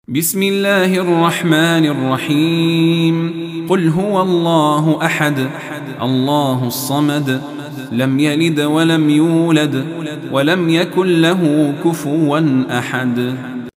بسم الله الرحمن الرحيم. قل هو الله أحد الله الصمد لم يلد ولم يولد ولم يكن له كفوا أحد.